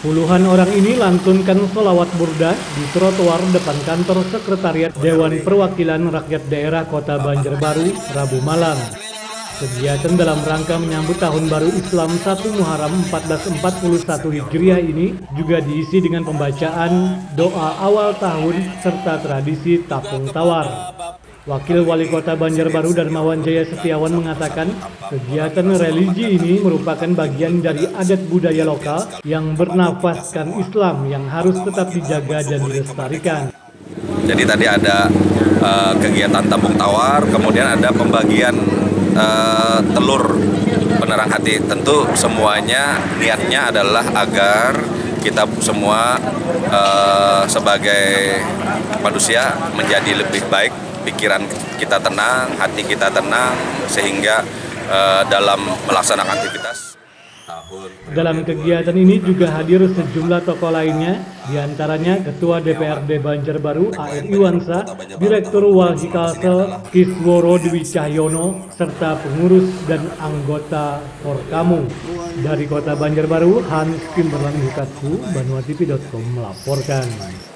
Puluhan orang ini lantunkan sholawat burda di trotoar depan kantor Sekretariat Dewan Perwakilan Rakyat Daerah Kota Banjarbaru, Rabu malam. Kegiatan dalam rangka menyambut Tahun Baru Islam 1 Muharram 1441 Hijriah ini juga diisi dengan pembacaan doa awal tahun serta tradisi tapung tawar. Wakil Wali Kota Banjarbaru Darmawan Jaya Setiawan mengatakan kegiatan religi ini merupakan bagian dari adat budaya lokal yang bernafaskan Islam yang harus tetap dijaga dan dilestarikan. Jadi tadi ada kegiatan tabung tawar, kemudian ada pembagian telur penerang hati. Tentu semuanya niatnya adalah agar kita semua sebagai manusia menjadi lebih baik, pikiran kita tenang, hati kita tenang, sehingga dalam melaksanakan aktivitas. Dalam kegiatan ini juga hadir sejumlah tokoh lainnya, diantaranya Ketua DPRD Banjarbaru A.R. Iwansa, Direktur Walhi Kalsel Kisworo Dwi Cahyono, serta pengurus dan anggota Forkamu. Dari Kota Banjarbaru, Hans Kimberlan Hukatku, BanuaTV.com melaporkan.